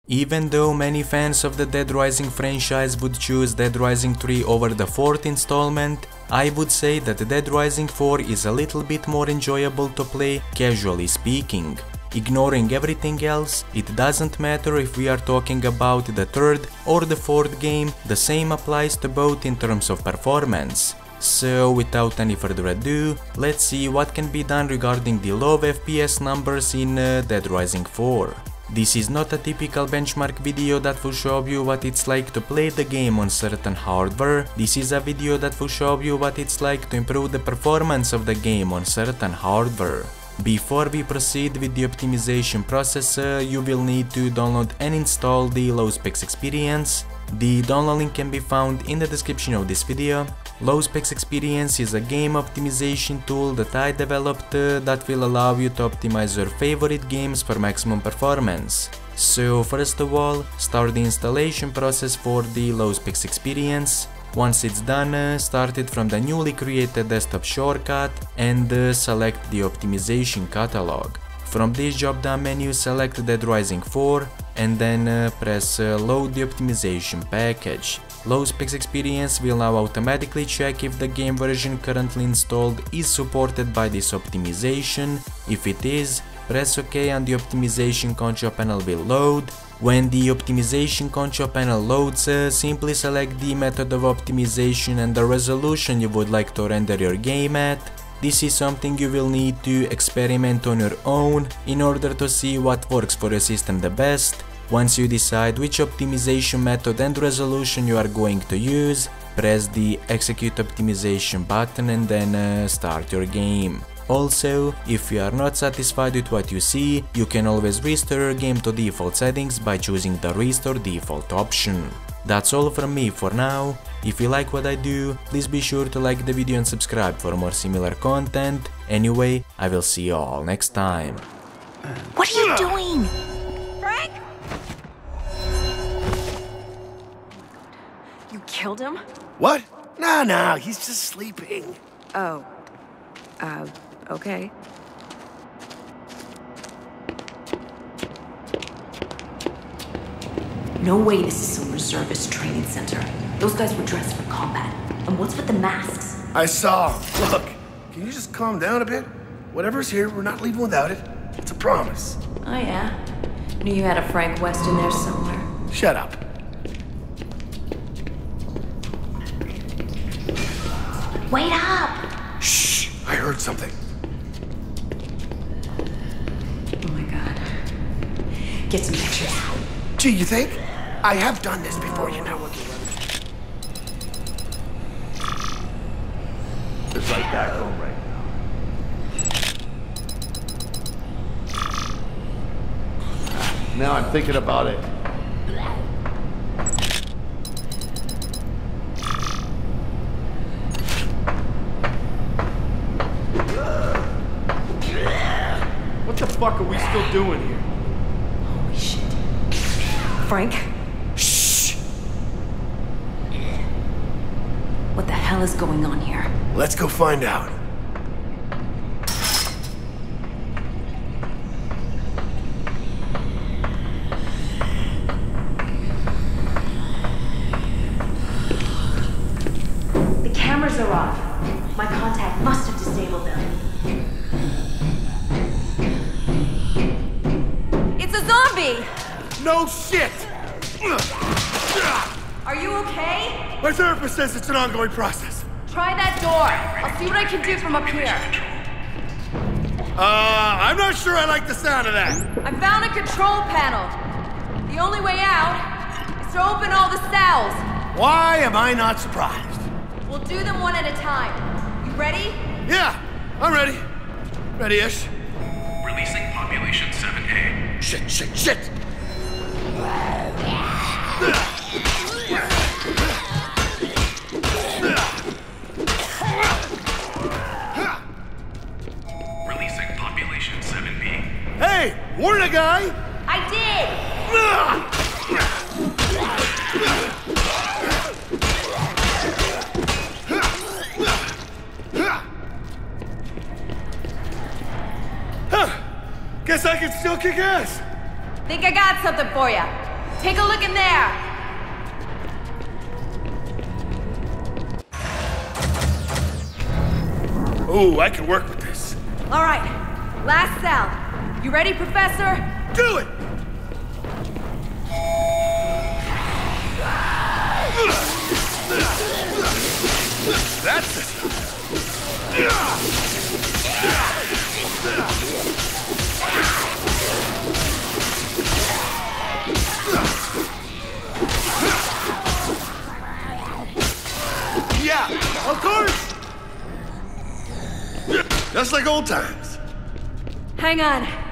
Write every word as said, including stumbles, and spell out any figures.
Even though many fans of the Dead Rising franchise would choose Dead Rising three over the fourth installment, I would say that Dead Rising four is a little bit more enjoyable to play, casually speaking. Ignoring everything else, it doesn't matter if we are talking about the third or the fourth game, the same applies to both in terms of performance. So without any further ado, let's see what can be done regarding the low F P S numbers in uh, Dead Rising four. This is not a typical benchmark video that will show you what it's like to play the game on certain hardware. This is a video that will show you what it's like to improve the performance of the game on certain hardware. Before we proceed with the optimization process, uh, you will need to download and install the Low Specs Experience. The download link can be found in the description of this video. Low Specs Experience is a game optimization tool that I developed uh, that will allow you to optimize your favorite games for maximum performance. So first of all, start the installation process for the Low Specs Experience. Once it's done, uh, start it from the newly created desktop shortcut and uh, select the optimization catalog. From this drop down menu, select Dead Rising four and then uh, press uh, load the optimization package. Low Specs Experience will now automatically check if the game version currently installed is supported by this optimization. If it is, press OK and the optimization control panel will load. When the optimization control panel loads, uh, simply select the method of optimization and the resolution you would like to render your game at. This is something you will need to experiment on your own in order to see what works for your system the best. Once you decide which optimization method and resolution you are going to use, press the execute optimization button and then uh, start your game. Also, if you are not satisfied with what you see, you can always restore your game to default settings by choosing the restore default option. That's all from me for now. If you like what I do, please be sure to like the video and subscribe for more similar content. Anyway, I will see you all next time. What are you doing? Frank? You killed him? What? No, no, he's just sleeping. Oh. Uh, okay. No way this is some reservist training center. Those guys were dressed for combat. And what's with the masks? I saw him. Look, can you just calm down a bit? Whatever's here, we're not leaving without it. It's a promise. Oh yeah? Knew you had a Frank West in there somewhere. Shut up. Wait up! Shh! I heard something. Oh my god. Get some pictures. Gee, you think? I have done this before, you know. It's like back home right now. Now I'm thinking about it. What the fuck are we still doing here? Holy shit. Frank? Shh! What the hell is going on here? Let's go find out. The cameras are off. My contact must have disabled them. It's a zombie! No shit! Are you okay? My therapist says it's an ongoing process. Try that door. I'll see what I can do from up here. Uh, I'm not sure I like the sound of that. I found a control panel. The only way out is to open all the cells. Why am I not surprised? We'll do them one at a time. You ready? Yeah, I'm ready. Ready-ish. Releasing population seven A. Shit, shit, shit! Releasing population seven B. Hey, warn a guy! I did! Huh. Guess I can still kick ass. Think I got something for you. Take a look in there! Ooh, I can work with this. All right, last cell. You ready, Professor? Do it! That's it. Yeah, of course. Just like old times. Hang on.